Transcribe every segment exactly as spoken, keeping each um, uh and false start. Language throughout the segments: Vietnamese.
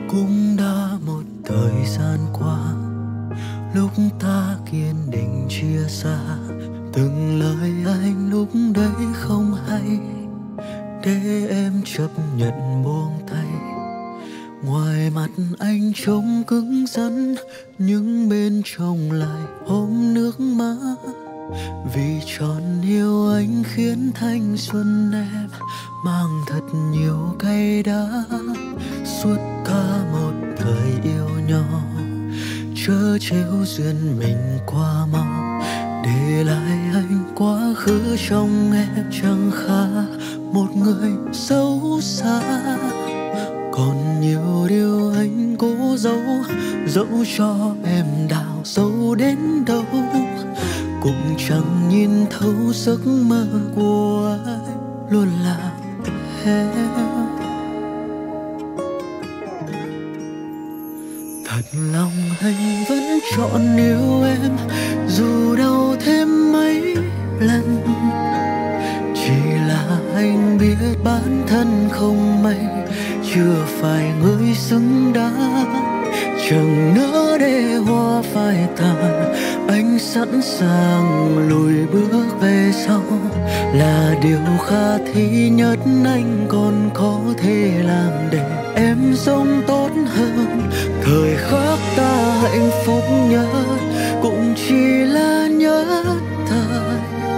Cũng đã một thời gian qua, lúc ta kiên định chia xa, từng lời anh lúc đấy không hay, để em chấp nhận buông tay. Ngoài mặt anh trông cứng rắn, nhưng bên trong lại ôm nước mắt. Vì tròn yêu anh khiến thanh xuân em mang thật nhiều cay đắng. Suốt cả một thời yêu nhau, chớ trêu duyên mình qua mau, để lại anh quá khứ trong em chẳng khác một người xấu xa. Còn nhiều điều anh cố giấu, dẫu cho em đào sâu đến đâu, cũng chẳng nhìn thấu giấc mơ của anh luôn là em. Thật lòng anh vẫn chọn yêu em, dù đau thêm mấy lần. Chỉ là anh biết bản thân không may, chưa phải người xứng đáng. Chẳng nỡ để hoa phai tàn, anh sẵn sàng lùi bước về sau. Là điều khả thi nhất anh còn có thể làm để em sống tốt hơn. Thời khắc ta hạnh phúc nhất cũng chỉ là nhất thời.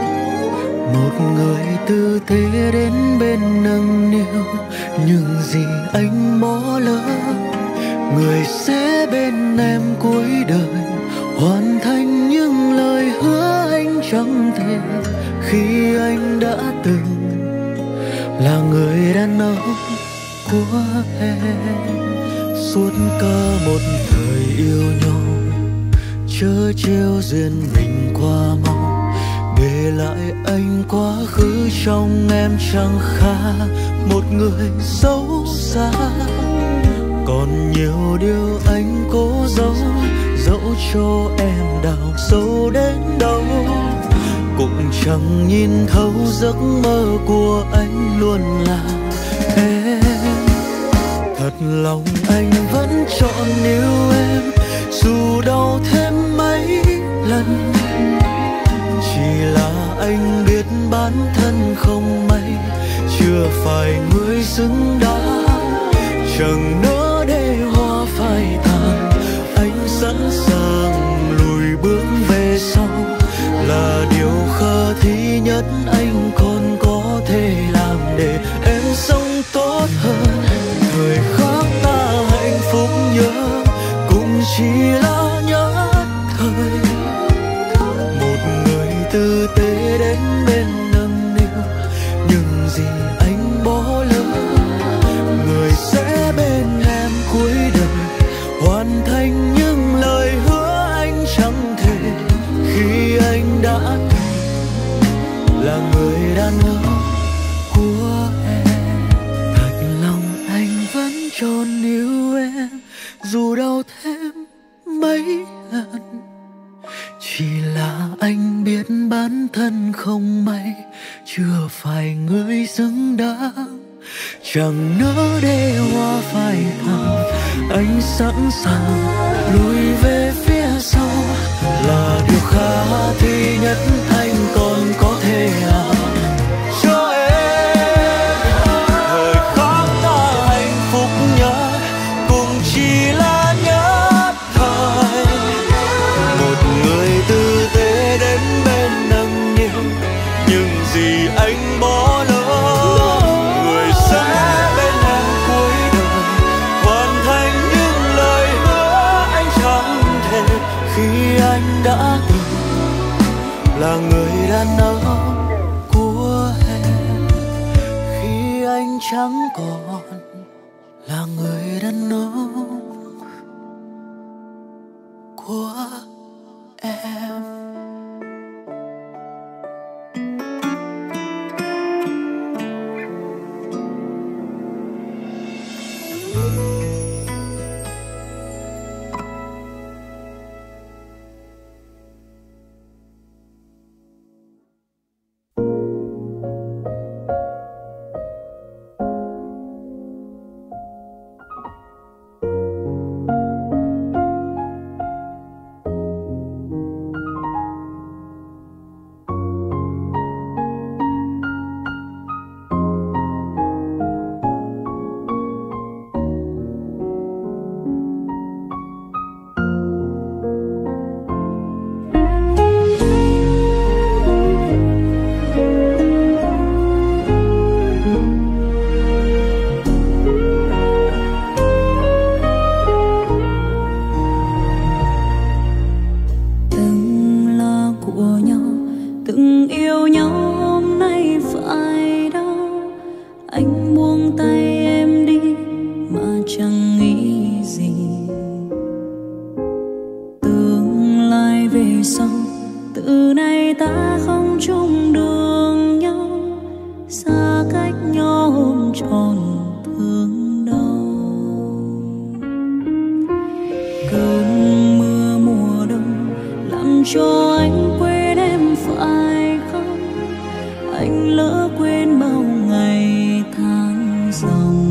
Một người tư thế đến bên nâng niu, nhưng gì anh bỏ lỡ. Người sẽ bên em cuối đời, hoàn thành những lời hứa anh chẳng thể. Khi anh đã từng là người đàn ông của em. Suốt cả một thời yêu nhau, chớ trêu duyên mình qua mau, để lại anh quá khứ trong em chẳng khác một người xấu xa. Còn nhiều điều anh cố giấu, dẫu cho em đào sâu đến đâu, cũng chẳng nhìn thấu giấc mơ của anh luôn là em. Thật lòng anh vẫn chọn yêu em, dù đau thêm mấy lần. Chỉ là anh biết bản thân không may, chưa phải người xứng đáng. Chẳng nỡ để hoa phai tàn, anh sẵn sàng lùi bước về sau. Là điều khả thi nhất anh còn có thể làm để em sống tốt hơn. Thời khắc ta hạnh phúc nhớ cũng chỉ là nhất thời. Một người tư tế đến bên nâng niu, nhưng gì anh bỏ lỡ. Người sẽ bên em cuối đời, hoàn thành những lời hứa anh chẳng thể. Khi anh đã từng là người đàn ông của em. Thật lòng anh vẫn chọn yêu em, dù đau thêm mấy lần. Chỉ là anh biết bản thân không may, chưa phải người xứng đáng. Chẳng nỡ để hoa phai tàn, anh sẵn sàng lùi về phía sau. Là điều khả thi nhất anh còn có thể làm cho em. Thời khắc ta hạnh phúc nhất cũng chỉ là nhất thời. Một người tư tế đến bên nâng niu, nhưng gì anh bỏ lỡ. Người sẽ bên em cuối đời, hoàn thành những lời hứa anh chẳng thể. Khi anh đã từng là người đàn ông của em. Khi anh chẳng còn là người đàn ông của em. Thank you. cho anh quên em phải không? Anh lỡ quên bao ngày tháng dòng,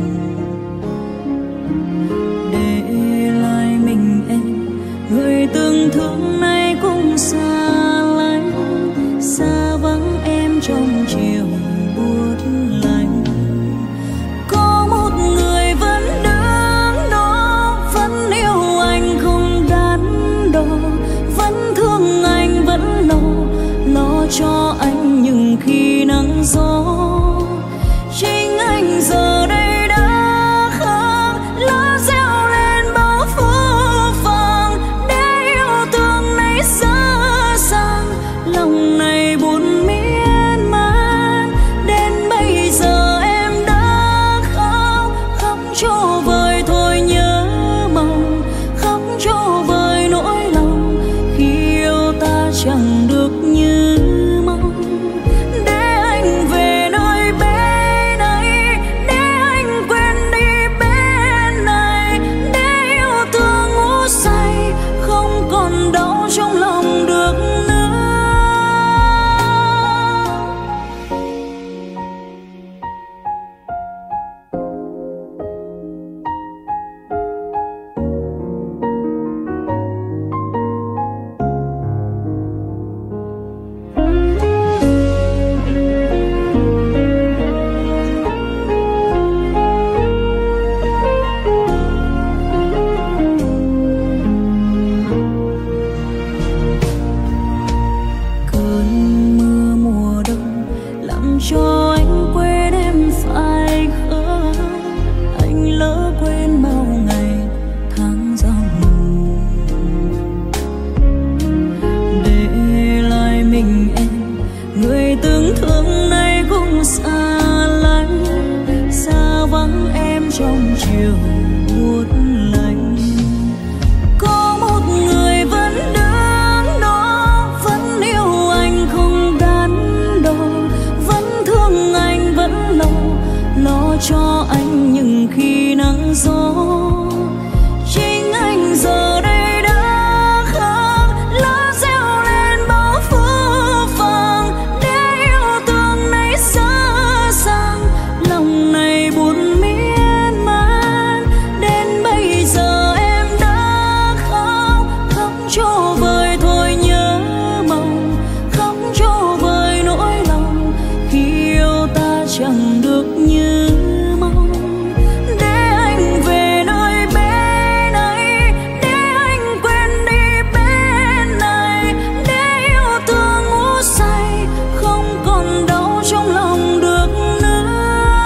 để lại mình em người từng thương nay cũng xa lánh, xa vắng em trong chiều buốt lạnh. Có một người vẫn đứng đó, vẫn yêu anh không đắn đo, vẫn thương anh vẫn lo lo cho anh nhưng khi nắng gió. Chính anh giờ đây đã khác, lá reo lên bao phố vàng, để yêu thương này xa xăm, lòng này buồn miên man. Đến bây giờ em đã khóc, khóc cho vơi thôi nhớ mong, khóc cho vơi nỗi lòng khi yêu ta chẳng được như mong. Để anh về nơi bên ấy, để anh quên đi bên này, để yêu thương ngủ say không còn đau trong lòng được nữa. Cơn mưa mùa đông làm cho anh quên em phải không? Anh lỡ quên bao ngày tháng dòng, để lại mình em người từng thương nay cũng xa lánh, xa vắng em trong chiều buốt lạnh. Có một người vẫn đứng đó, vẫn yêu anh không đắn đo, vẫn thương anh vẫn lo lo cho anh nhưng khi nắng gió. Chính anh giờ đây đã khác, lá reo lên bao phố vàng, để yêu thương này xa xăm, lòng này buồn miên man. Đến bây giờ em đã khóc, khóc cho vơi thôi nhớ mong, khóc cho vơi nỗi lòng khi yêu ta chẳng được như mong. Để anh về nơi bên ấy, để anh quên đi bên này, để yêu thương ngủ say không còn đau trong lòng được nữa.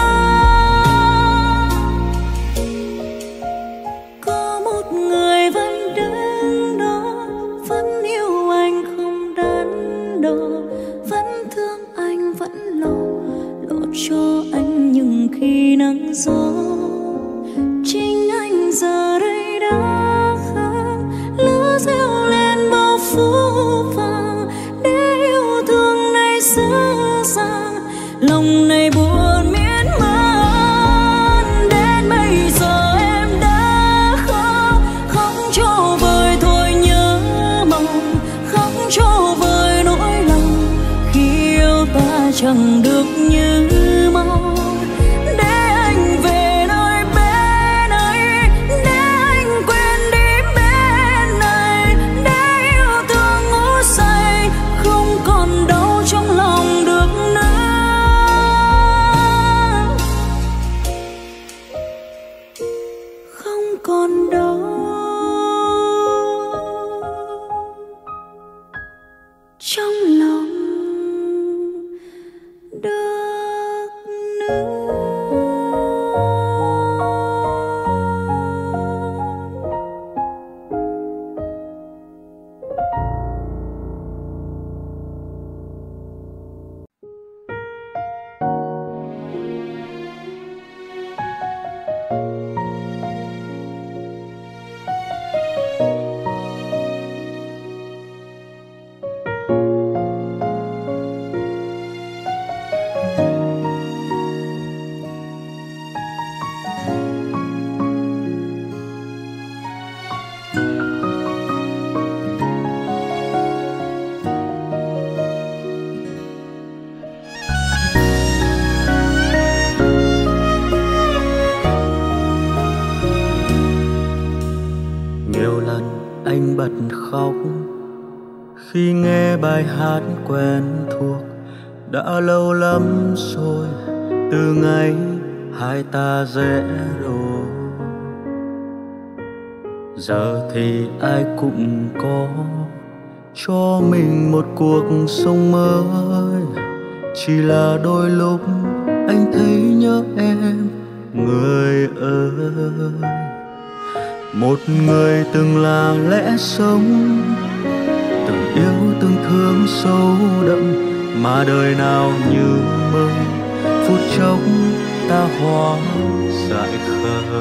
Có một người vẫn đứng đó, vẫn yêu anh không đắn đo, vẫn thương anh vẫn lo lo cho anh nhưng khi nắng gió. Chính anh giờ đây đã khác, lá reo lên bao phố vàng, để yêu thương này xa xăm, lòng này buồn miên man. Đến bây giờ em đã khóc, khóc cho vơi thôi nhớ mong, khóc cho vơi nỗi lòng khi yêu ta chẳng được như mong. Để anh về nơi bên ấy, để anh quên đi bên này, để yêu thương ngủ say không còn đau trong lòng được nữa. Không còn đau trong lòng được. bật khóc khi nghe bài hát quen thuộc. Đã lâu lắm rồi từ ngày hai ta rẽ đôi, giờ thì ai cũng có cho mình một cuộc sống mới. Chỉ là đôi lúc anh thấy nhớ em người ơi. Một người từng là lẽ sống, từng yêu từng thương sâu đậm, mà đời nào như mơ, phút chốc ta hóa dại khờ.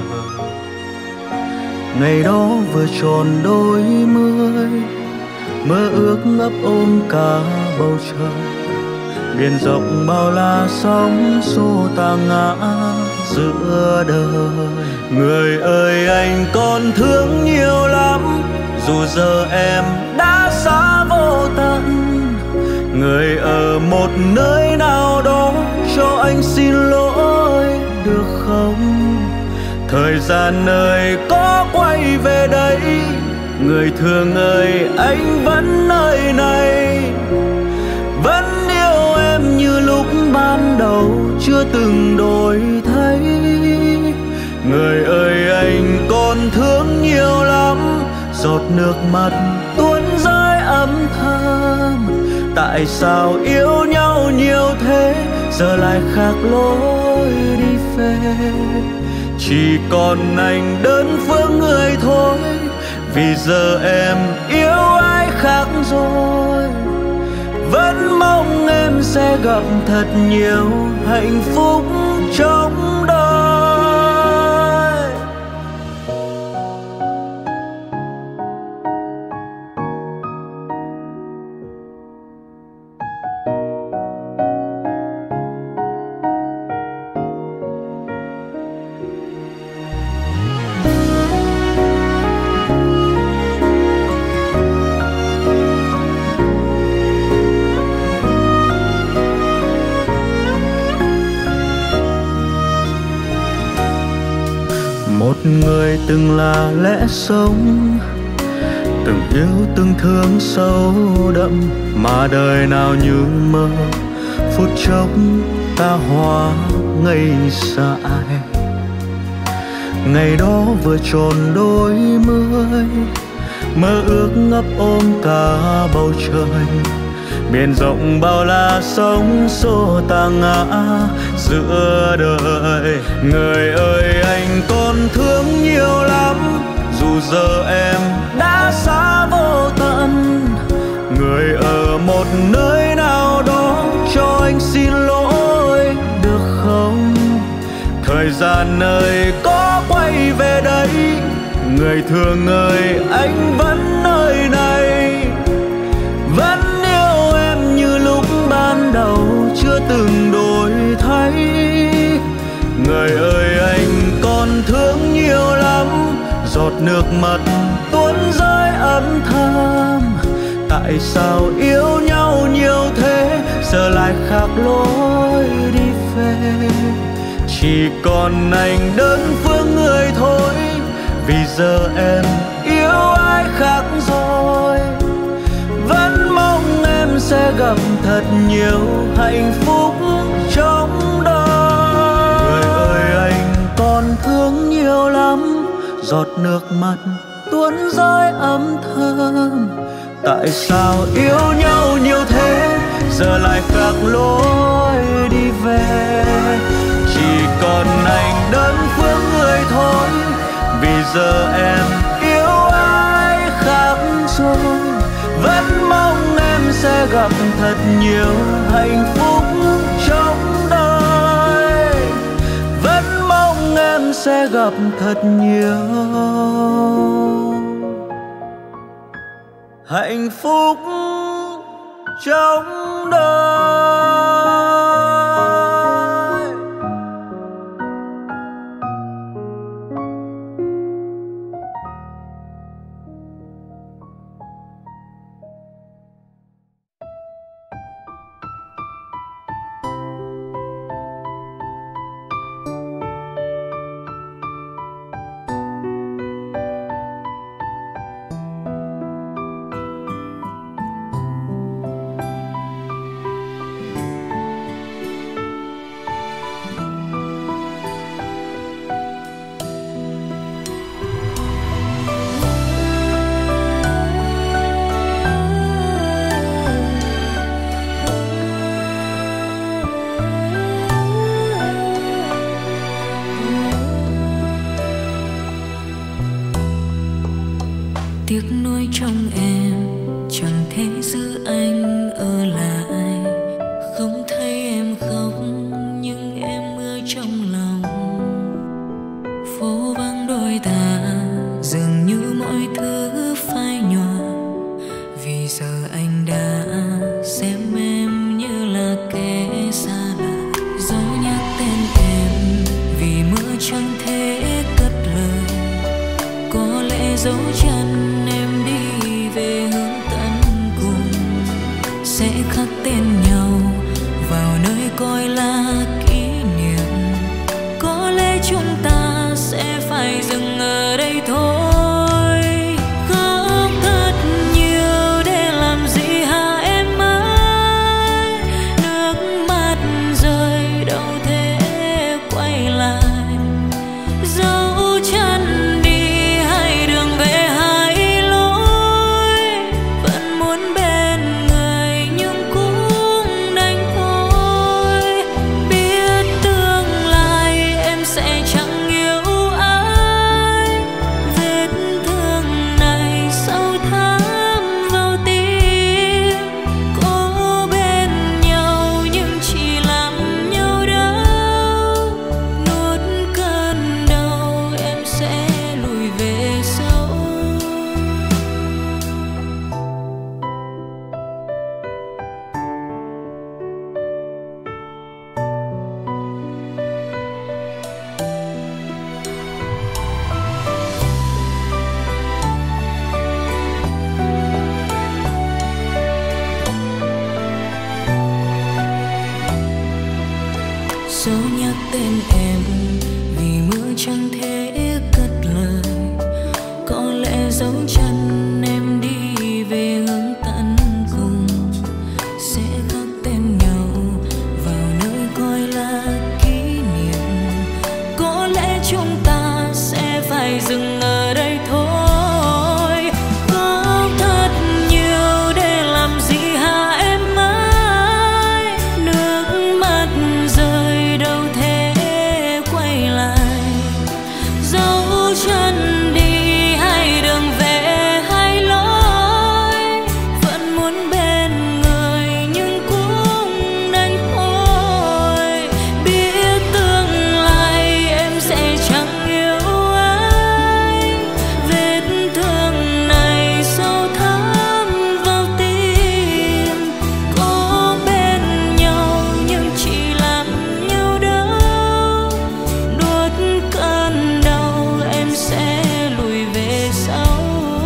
Ngày đó vừa tròn đôi mươi, mơ ước ngấp ôm cả bầu trời. Biển rộng bao la sóng xô ta ngã giữa đời. Người ơi anh còn thương nhiều lắm, dù giờ em đã xa vô tận. Người ở một nơi nào đó cho anh xin lỗi được không? Thời gian ơi có quay về đây, người thương ơi anh vẫn nơi này, vẫn yêu em như lúc ban đầu chưa từng đổi thay. Người ơi anh còn thương nhiều lắm, giọt nước mắt tuôn rơi âm thầm. Tại sao yêu nhau nhiều thế, giờ lại khác lối đi về. Chỉ còn anh đơn phương người thôi, vì giờ em yêu ai khác rồi. Vẫn mong em sẽ gặp thật nhiều hạnh phúc trong đời. Một người từng là lẽ sống, từng yêu từng thương sâu đậm, mà đời nào như mơ, phút chốc ta hóa ngây dại. Ngày đó vừa tròn đôi mươi, mơ ước ngấp ôm cả bầu trời. Biển rộng bao la sóng xô ta ngã giữa đời. Người ơi anh còn thương nhiều lắm, dù giờ em đã xa vô tận. Người ở một nơi nào đó cho anh xin lỗi được không? Thời gian ơi có quay về đây, người thương ơi anh vẫn nơi này, vẫn yêu em như lúc ban đầu chưa từng đổi thay. Người ơi anh còn thương nhiều lắm, giọt nước mắt tuôn rơi âm thầm. Tại sao yêu nhau nhiều thế, giờ lại khác lối đi về. Chỉ còn anh đơn phương người thôi, vì giờ em yêu ai khác rồi. Vẫn mong em sẽ gặp thật nhiều hạnh phúc trong đời. Người ơi anh còn thương nhiều lắm, giọt nước mắt tuôn rơi âm thầm. Tại sao yêu nhau nhiều thế, giờ lại khác lối đi về. Chỉ còn anh đơn phương người thôi, vì giờ em yêu ai khác rồi. Vẫn mong em sẽ gặp thật nhiều hạnh phúc trong đời. Vẫn mong em sẽ gặp thật nhiều hạnh phúc trong đời. tiếc nuối trong em, chẳng thể giữ anh ở lại. Không thấy em khóc nhưng em mưa trong lòng. Phố vắng đôi ta dường như mọi thứ phai nhòa, vì giờ anh đã xem em như là kẻ xa lạ. Dẫu nhắc tên em vì mưa chẳng thể cất lời, có lẽ dấu chân em đi về hướng tận cùng sẽ khắc tên nhau vào nơi coi là kỷ niệm. Có lẽ chúng ta sẽ phải dừng ở đây thôi. Khóc thật nhiều để làm gì hả em ơi? Nước mắt rơi đâu thể quay lại. Dấu chân đi hai đường về hai lối, vẫn muốn bên người nhưng cũng đành thôi. Biết tương lai em sẽ chẳng yêu ai, vết thương này sâu thẳm vào tim. Cố bên nhau nhưng chỉ làm nhau đau, nuốt cơn đau em sẽ lùi về sau. Dẫu nhắc tên em vì mưa chẳng thể cất lời, có lẽ dấu chân em đi về hướng tận cùng sẽ khắc tên nhau vào nơi coi là kỷ niệm. Có lẽ chúng ta sẽ phải dừng ở đây thôi. Khóc thật nhiều để làm gì hả em ơi? Nước mắt rơi đâu thể quay lại. Dấu chân đi hai đường về hai lối, vẫn muốn bên người nhưng cũng đành thôi. Biết tương lai em sẽ chẳng yêu ai, vết thương này sâu thẳm vào tim. Có bên nhau nhưng chỉ làm nhau đau, nuốt cơn đau em sẽ lùi về sau.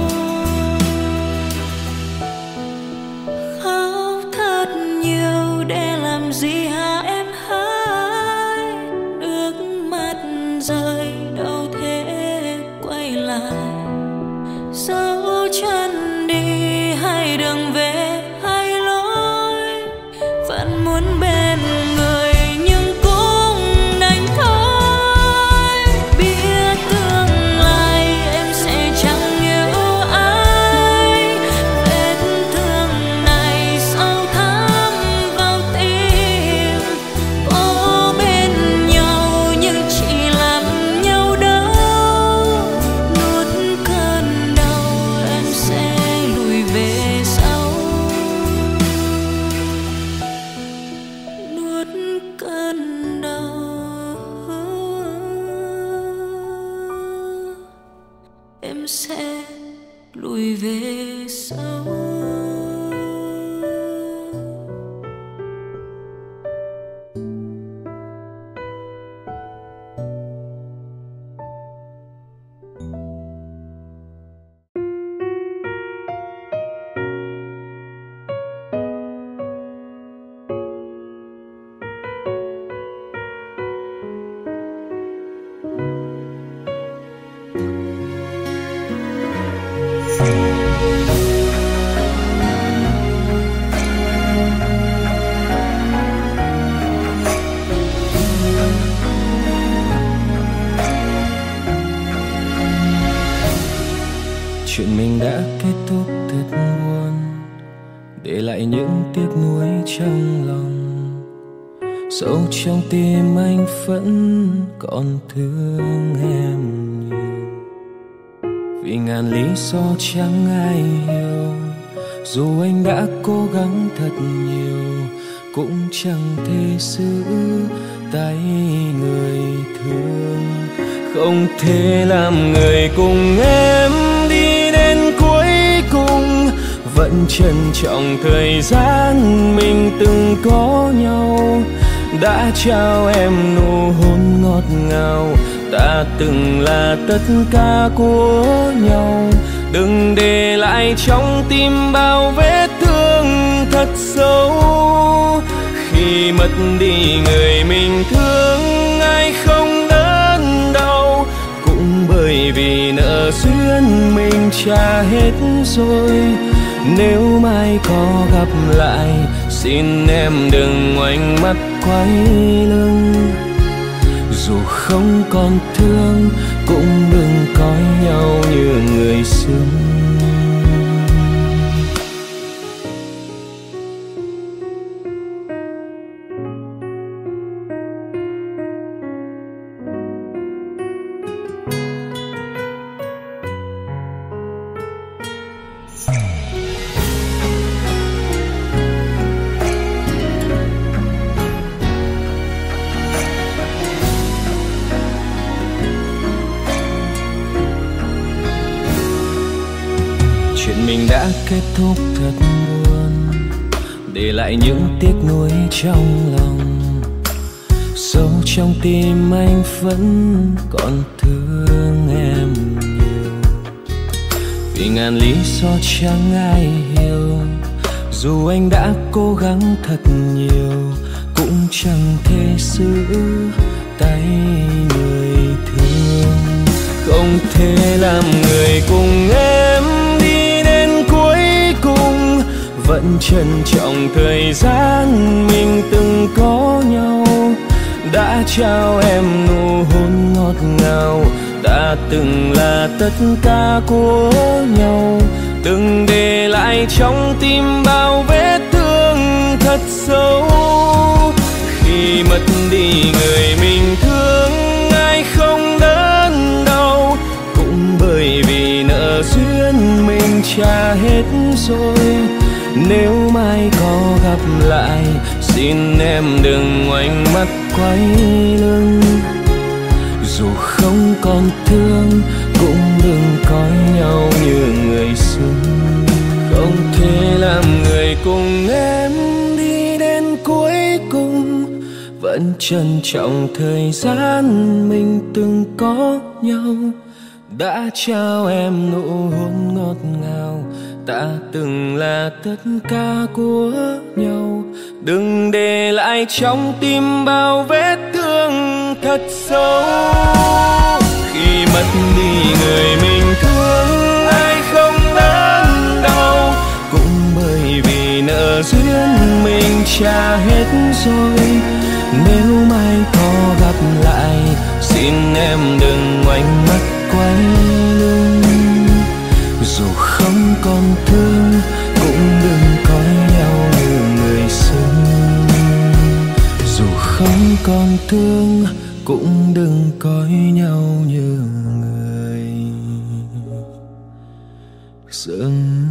Khóc thật nhiều để làm gì hả em hỡi? Nước mắt rơi đâu thể quay lại. Dấu chân đi hai đường về hai lối, vẫn muốn bên người nhưng cũng đành thôi. Biết tương lai em sẽ chẳng yêu ai, vết thương này sâu thẳm vào tim. Có bên nhau nhưng chỉ làm nhau đau, nuốt cơn đau em sẽ lùi về sau. Nuốt cơn đau em sẽ lùi về sau. Chuyện mình đã kết thúc thật buồn, để lại những tiếc nuối trong lòng. Sâu trong tim anh vẫn còn thương em nhiều, vì ngàn lý do chẳng ai hiểu. Dù anh đã cố gắng thật nhiều cũng chẳng thể giữ tay người thương. Không thể làm người cùng em đi đến cuối cùng, vẫn trân trọng thời gian mình từng có nhau. Đã trao em nụ hôn ngọt ngào, ta từng là tất cả của nhau. Đừng để lại trong tim bao vết thương thật sâu. Khi mất đi người mình thương, ai không đớn đau, cũng bởi vì nợ duyên mình trả hết rồi. Nếu mai có gặp lại, xin em đừng ngoảnh mắt quay lưng. Dù không còn thương, cũng đừng coi nhau như người xưa. Mình đã kết thúc thật buồn, để lại những tiếc nuối trong lòng. Sâu trong tim anh vẫn còn thương em nhiều, vì ngàn lý do chẳng ai hiểu. Dù anh đã cố gắng thật nhiều cũng chẳng thể giữ tay người thương. Không thể làm người cùng em vẫn trân trọng thời gian mình từng có nhau. Đã trao em nụ hôn ngọt ngào, ta từng là tất cả của nhau. Đừng để lại trong tim bao vết thương thật sâu. Khi mất đi người mình thương, ai không đớn đau, cũng bởi vì nợ duyên mình trả hết rồi. Nếu mai có gặp lại, xin em đừng ngoảnh mắt quay lưng. Dù không còn thương, cũng đừng coi nhau như người xưa. Không thể làm người cùng em đi đến cuối cùng, vẫn trân trọng thời gian mình từng có nhau. Đã trao em nụ hôn ngọt ngào, ta từng là tất cả của nhau. Đừng để lại trong tim bao vết thương thật sâu. Khi mất đi người mình thương, ai không đớn đau, cũng bởi vì nợ duyên mình trả hết rồi. Nếu mai có gặp lại, xin em đừng ngoảnh mắt quay lưng. Dù không còn thương, cũng đừng coi nhau như người xưa. Dù không còn thương, cũng đừng coi nhau như người xưa.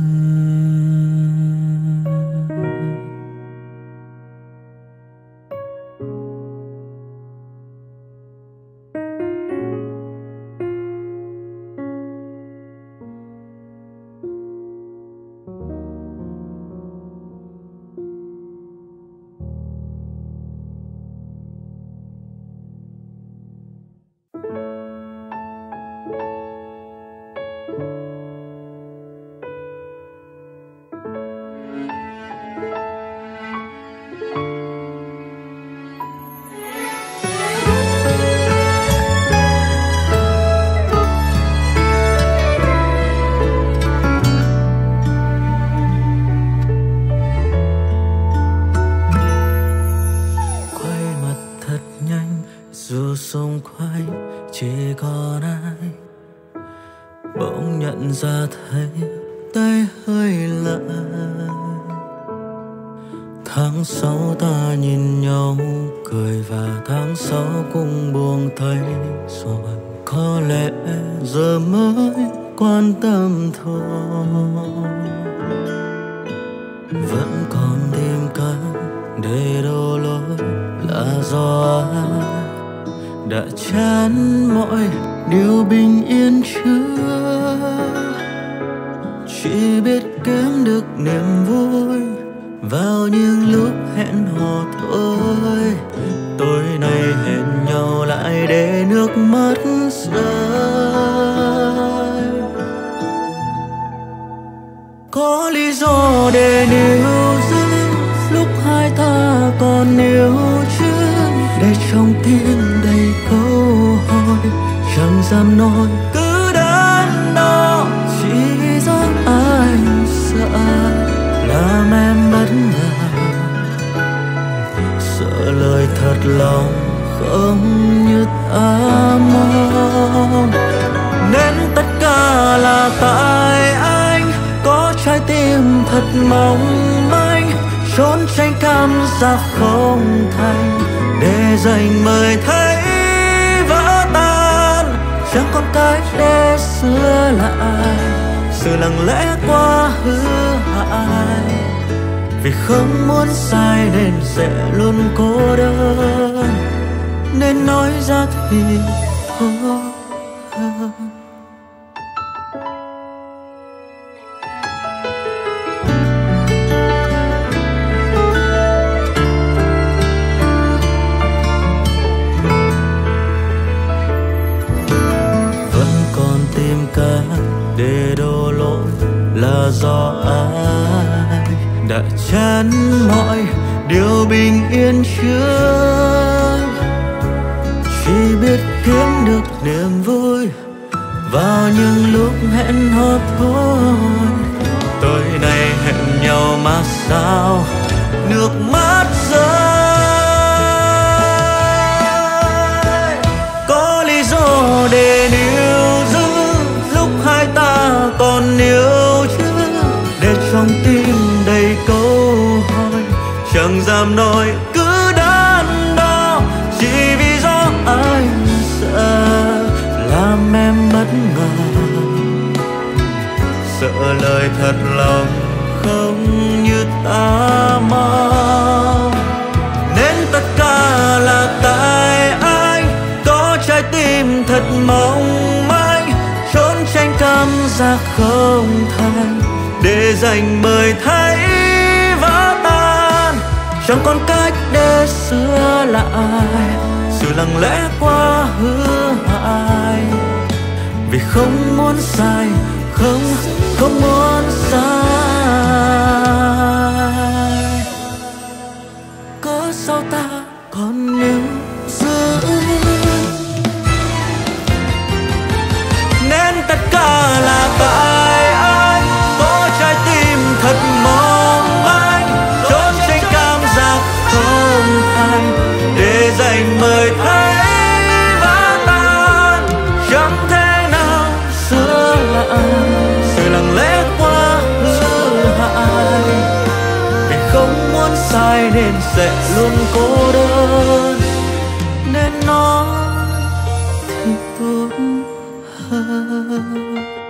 ra thấy tay hơi lạ. Tháng sáu ta nhìn nhau cười và tháng sáu cũng buông thấy rồi. Có lẽ giờ mới quan tâm thôi. Vẫn còn tìm cách để đổ lỗi là do ai đã chán mọi điều bình yên chưa, chỉ biết kiếm được niềm vui vào những lúc hẹn hò thôi. Tối nay hẹn nhau lại để nước mắt rơi. Có lý do để níu giữ lúc hai ta còn yêu chứ, để trong tim đầy câu hỏi chẳng dám nói cứ đắn đo. Chỉ vì do anh sợ làm em bất ngờ, sợ lời thật lòng không như ta mong. Nên tất cả là tại anh có trái tim thật mong manh, trốn tránh cảm giác không thành để dành mời thấy vỡ tan. Chẳng còn cách để sửa lại sự lặng lẽ quá hư hại, vì không muốn sai nên sẽ luôn cô đơn, nên nói ra thì thôi. Vẫn còn tìm cách để đổ lỗi là do ai đã chán mọi điều bình yên chưa, chỉ biết kiếm được niềm vui vào những lúc hẹn hò thôi. Tối nay hẹn nhau mà sao nước mắt rơi. Có lý do để níu giữ lúc hai ta còn yêu chứ, để trong tim đầy câu hỏi chẳng dám nói cứ đắn đo. Chỉ vì do anh sợ làm em bất ngờ, sợ lời thật lòng không như ta mong. Nên tất cả là tại anh có trái tim thật mong manh, trốn tránh cảm giác không thành để dành mời thấy vỡ tan. Chẳng còn cách để sửa lại sự lặng lẽ quá hư hại, vì không muốn sai, không, không muốn sai. Có sao ta còn níu giữ, nên tất cả là tại anh có trái tim thật mong manh, trốn tránh cảm giác không thành để dành mời thấy vỡ tan. Chẳng thể nào sửa lại sự lặng lẽ quá hư hại, vì không muốn sai nên sẽ luôn cô đơn, nên nói thì tốt hơn.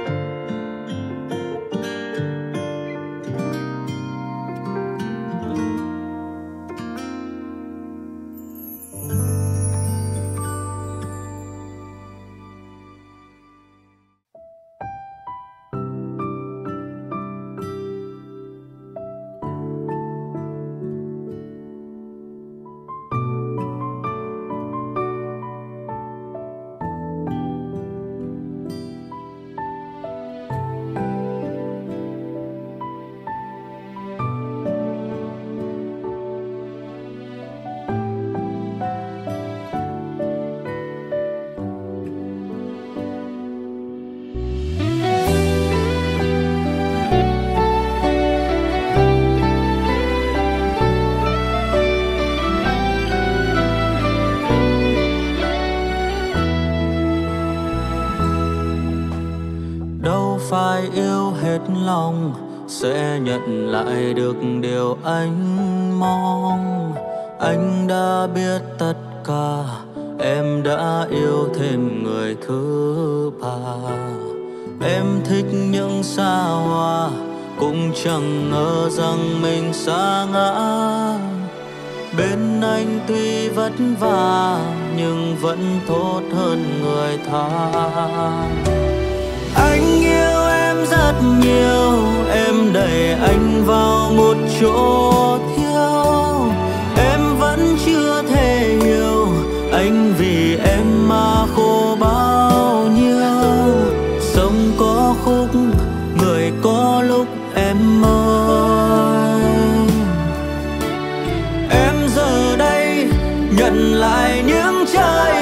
Phải yêu hết lòng sẽ nhận lại được điều anh mong. Anh đã biết tất cả, em đã yêu thêm người thứ ba. Em thích những xa hoa, cũng chẳng ngờ rằng mình sa ngã. Bên anh tuy vất vả nhưng vẫn tốt hơn người tha. Anh yêu em rất nhiều, em đẩy anh vào một chỗ thiếu. Em vẫn chưa thể hiểu anh vì em mà khổ bao nhiêu. Sống có khúc, người có lúc em ơi. Em giờ đây nhận lại những trái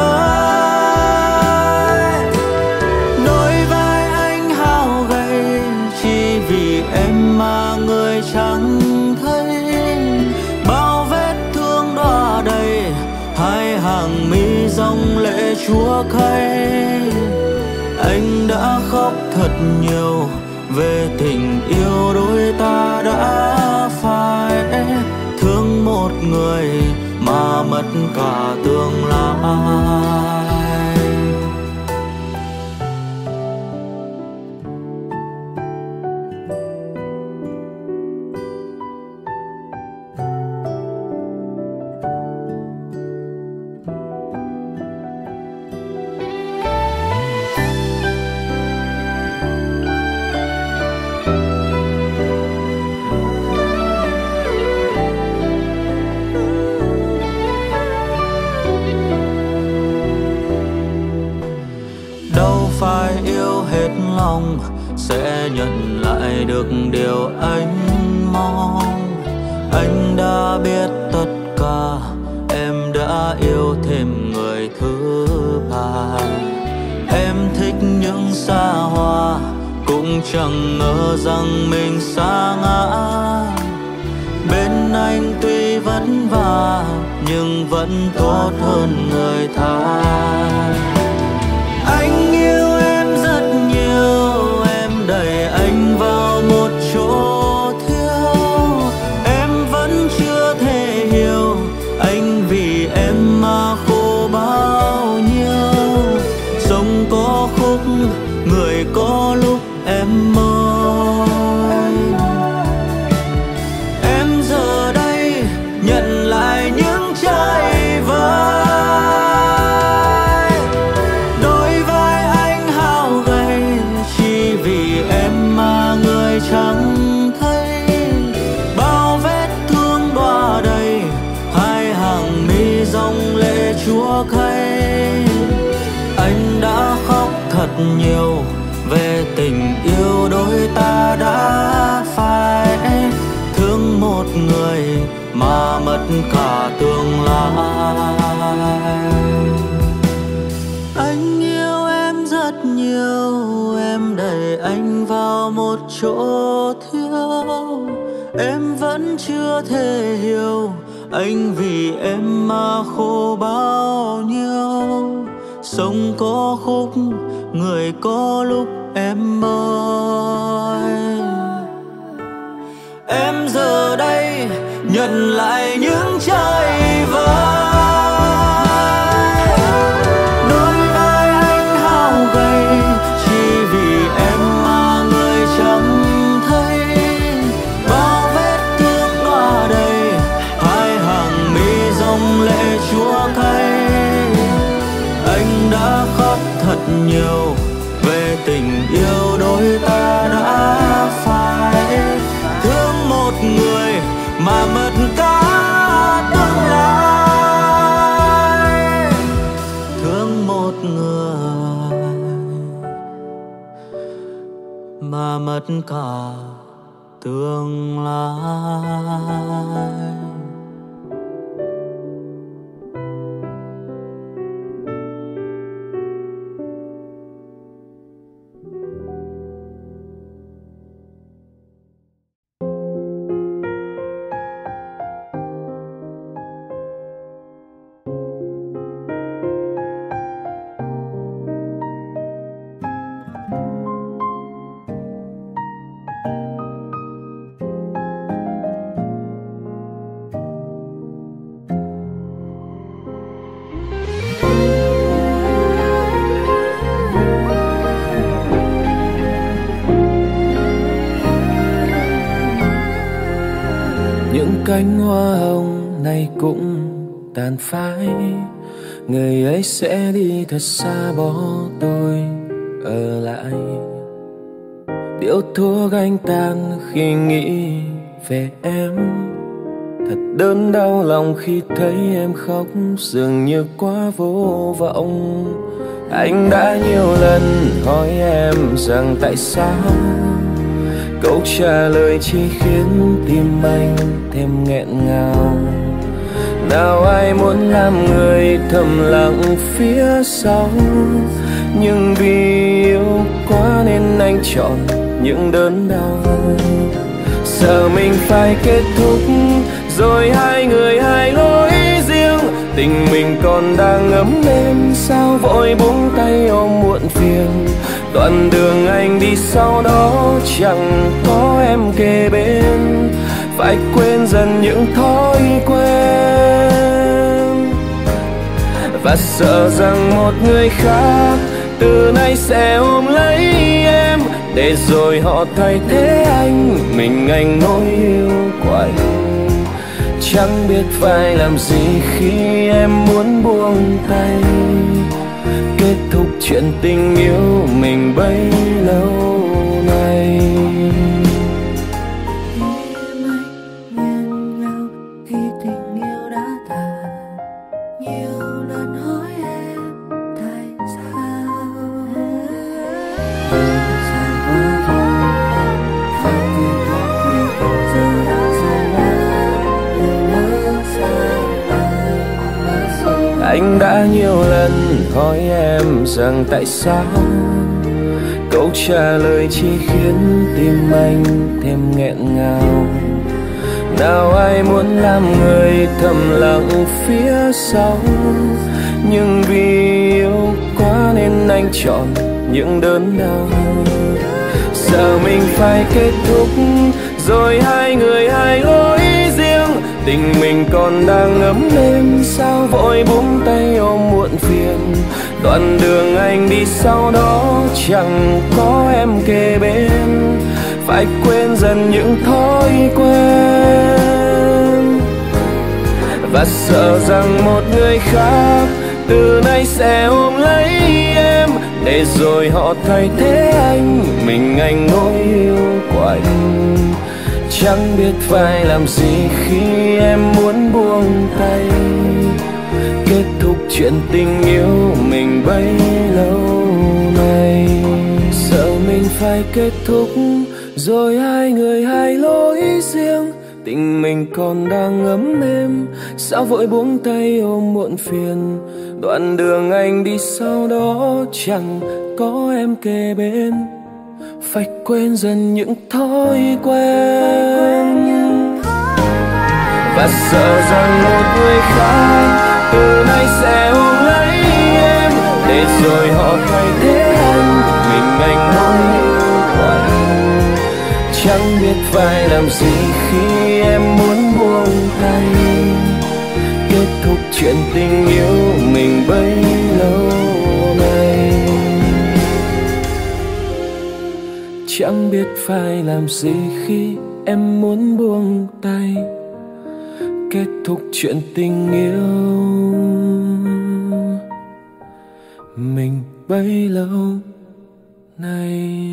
vơi. Đôi vai anh hao gầy chỉ vì em mà người chẳng thấy. Bao vết thương đọa đầy, hai hàng mi dòng lệ chúa cay. Anh đã khóc thật nhiều về tình yêu đôi ta đã phai. Thương một người mà mất cả tương lai. Phải yêu hết lòng sẽ nhận lại được điều anh mong. Anh đã biết tất cả, em đã yêu thêm người thứ ba. Em thích những xa hoa, cũng chẳng ngờ rằng mình sa ngã. Bên anh tuy vất vả nhưng vẫn tốt hơn người tha. Anh yêu em rất nhiều, em đẩy anh vào một chỗ thiếu. Em vẫn chưa thể hiểu anh vì em mà khổ bao nhiêu. Sống có khúc, người có lúc em ơi. Em giờ đây nhận lại những trái vơi. Chẳng thấy bao vết thương đọa đầy, hai hàng mi dòng lệ chúa cay. Anh đã khóc thật nhiều về tình yêu đôi ta đã phai. Thương một người mà mất cả tương lai. Anh yêu em rất nhiều, em đẩy anh vào một chỗ thiếu. Em vẫn chưa thể hiểu anh vì em mà khổ bao nhiêu. Sống có khúc, người có lúc em ơi. Em giờ đây nhận lại những trái vơi. Thật nhiều về tình yêu đôi ta đã phai. Thương một người mà mất cả tương lai. Thương một người mà mất cả tương lai. cánh hoa hồng này cũng tàn phai. Người ấy sẽ đi thật xa bỏ tôi ở lại. Điếu thuốc anh tàn khi nghĩ về em. Thật đớn đau lòng khi thấy em khóc, dường như quá vô vọng. Anh đã nhiều lần hỏi em rằng tại sao, câu trả lời chỉ khiến tim anh thêm nghẹn ngào. Nào ai muốn làm người thầm lặng phía sau, nhưng vì yêu quá nên anh chọn những đớn đau. Sợ mình phải kết thúc rồi hai người hai lối riêng. Tình mình còn đang ấm êm, sao vội buông tay ôm muộn phiền. Đoạn đường anh đi sau đó chẳng có em kề bên, phải quên dần những thói quen. Và sợ rằng một người khác từ nay sẽ ôm lấy em, để rồi họ thay thế anh, mình anh nỗi yêu của anh. Chẳng biết phải làm gì khi em muốn buông tay, kết thúc chuyện tình yêu mình bấy lâu nay. Anh đã nhiều lần hỏi em rằng tại sao, câu trả lời chỉ khiến tim anh thêm nghẹn ngào. Nào ai muốn làm người thầm lặng phía sau, nhưng vì yêu quá nên anh chọn những đớn đau. Sợ mình phải kết thúc rồi hai người hai lối riêng. Tình mình còn đang ấm êm, sao vội buông tay ôm muộn phiền. Đoạn đường anh đi sau đó chẳng có em kề bên, phải quên dần những thói quen. Và sợ rằng một người khác từ nay sẽ ôm lấy em, để rồi họ thay thế anh, mình anh nỗi yêu của anh. Chẳng biết phải làm gì khi em muốn buông tay, kết thúc chuyện tình yêu mình bấy lâu nay. Sợ mình phải kết thúc rồi hai người hai lối riêng. Tình mình còn đang ấm êm, sao vội buông tay ôm muộn phiền. Đoạn đường anh đi sau đó chẳng có em kề bên, phải quên dần những thói quen. Và sợ rằng một người khác từ nay sẽ ôm lấy em, để rồi họ thay thế anh, mình anh nỗi yêu của anh. Chẳng biết phải làm gì khi em muốn buông tay, kết thúc chuyện tình yêu mình bấy lâu nay. Chẳng biết phải làm gì khi em muốn buông tay, kết thúc chuyện tình yêu mình bấy lâu nay.